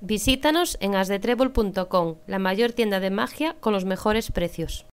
Visítanos en asdetrebol.com, la mayor tienda de magia con los mejores precios.